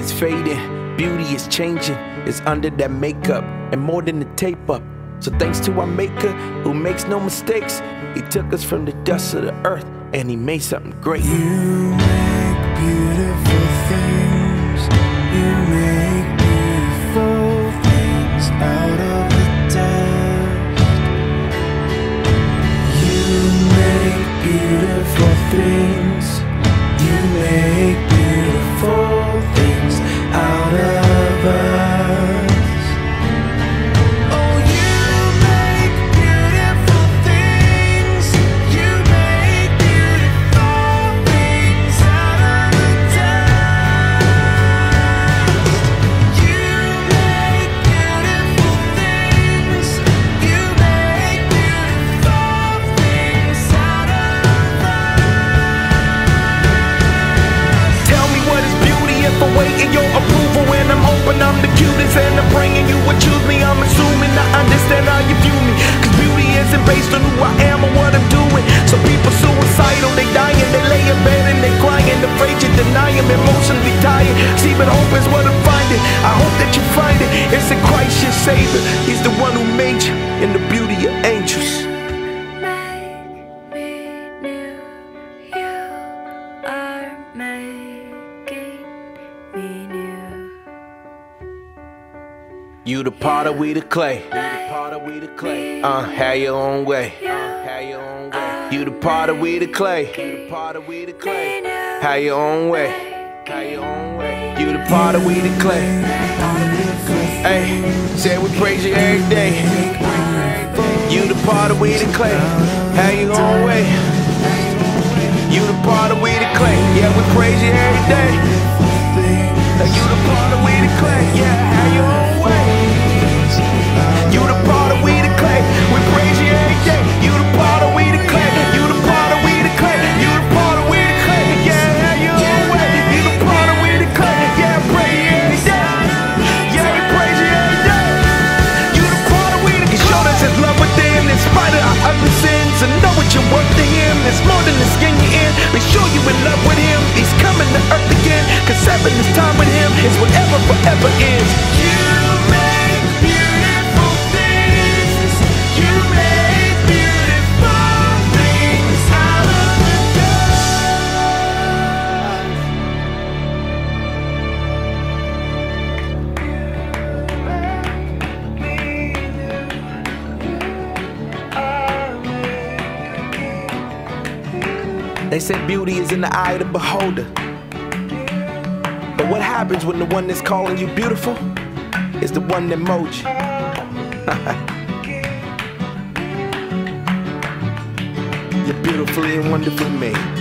is fading, beauty is changing. It's under that makeup and more than the tape up. So thanks to our maker who makes no mistakes. He took us from the dust of the earth and he made something great. You make beautiful things. You make beautiful things out of the dust. You make beautiful things. You make beautiful things out of us. Oh, you make beautiful things. You make beautiful things out of the dust. You make beautiful things. You make beautiful things out of us. Tell me what is beauty if I'm waiting your approval when I'm hoping I'm the cutest and I'm bringing you what choose me. I'm assuming I understand how you view me, cause beauty isn't based on who I am or what I'm doing. So people suicidal, they dying, they lay in bed and they crying, afraid you deny them, emotionally tired. See, but hope is what I'm finding. I hope that you find it. It's in Christ your Savior. He's the one who made you in the beauty of angels. Make me new. You are making me new. You the potter, we the clay. Have your own way. You the potter, we the clay. Have your own way. You the potter, we the clay. Hey, say we praise you every day. You the potter, we the clay. Have your own way. You the potter, we the clay. Yeah, we praise you every day. You the potter, we the clay. Yeah, have your own way. You the potter, we the clay. We praise you every day. You the potter, we the clay. You the potter, we the clay. You the potter, we the clay. Yeah, have your own way. You the potter, we the clay. Yeah, praise you every day. Yeah, we praise you every day. You the potter, we the clay. He showed us his love within, in spite of our other sins. And know what you're worth to him. It's more than the skin you're in. Make sure you in love with him. He's coming to earth again. Cause heaven is time with him. It's whatever forever is. You make beautiful things. You make beautiful things out of the dust. They said beauty is in the eye of the beholder. But what happens when the one that's calling you beautiful is the one that mold you? You're beautifully and wonderfully made.